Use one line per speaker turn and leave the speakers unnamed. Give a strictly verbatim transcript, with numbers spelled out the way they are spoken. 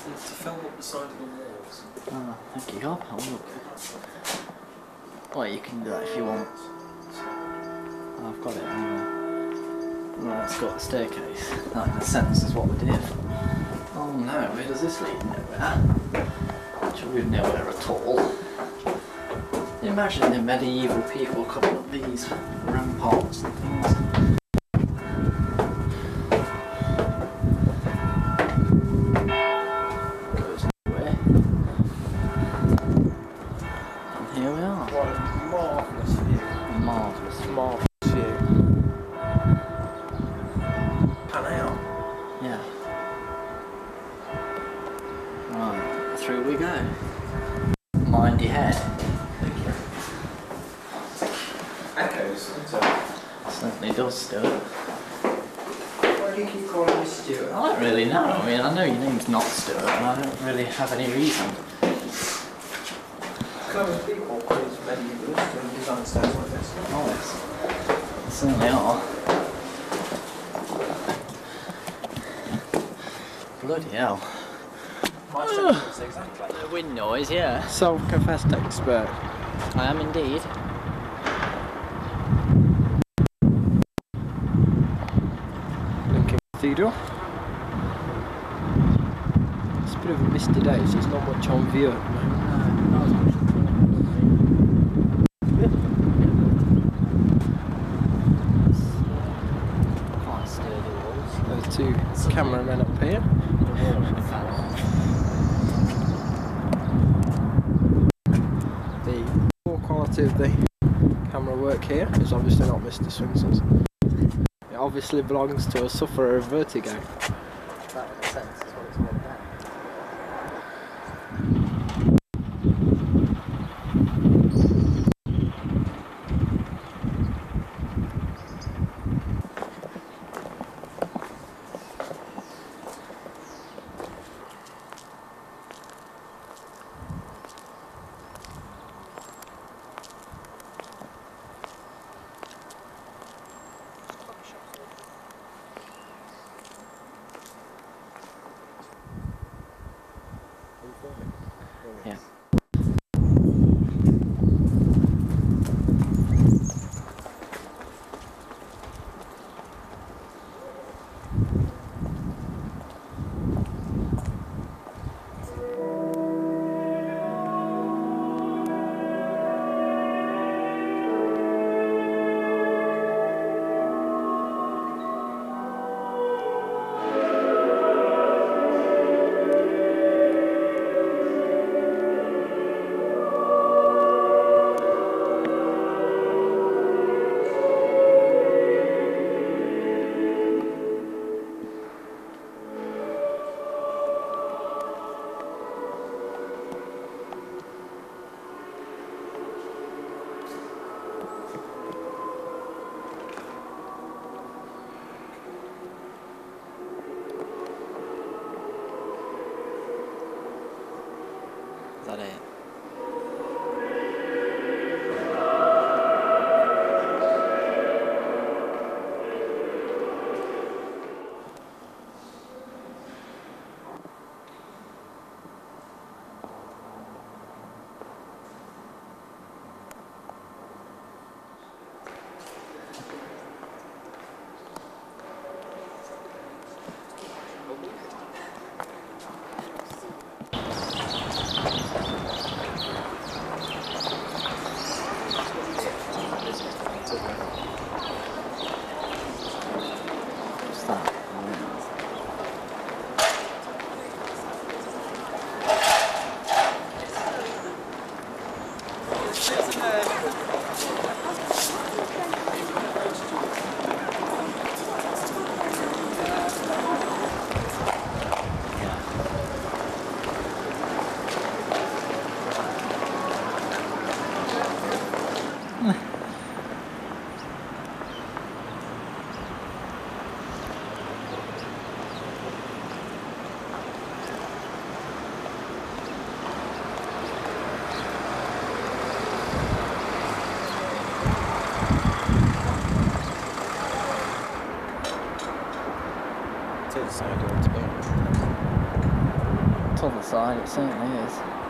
to, to film up the side of the walls.
Ah, thank you. I'll have a look. Well, you can do that if you want. Oh, I've got it anyway. Well, it's got a staircase. That, in a sense, is what we're here for. Oh no, where does this lead? Nowhere. Actually, nowhere at all. Imagine the medieval people coming up these ramparts and things. Goes nowhere. And here we are.
What a marvellous view.
Marvellous.
Marvellous view. Pan out.
Yeah. Right, through we go. Mind your head.
Echoes, doesn't it?
Certainly does, Stuart.
Why do you keep calling me Stuart?
I don't really know. I mean, I know your name's not Stuart, and I don't really have any reason.
Clever people call us medievalists and design styles like this.
Oh, yes. They certainly are. Bloody hell.
My sentence exactly.
The wind noise, yeah.
Self-confessed expert.
I am indeed.
Cathedral. It's a bit of a misty day, so there's not much on view.
No, not as much as quite sturdy walls.
There's two cameramen up here. The poor quality of the camera work here is obviously not Mister Swinson's. It obviously belongs to a sufferer of vertigo.
That makes sense, that's what it's all about. Yeah. Is that it? outside, it certainly is.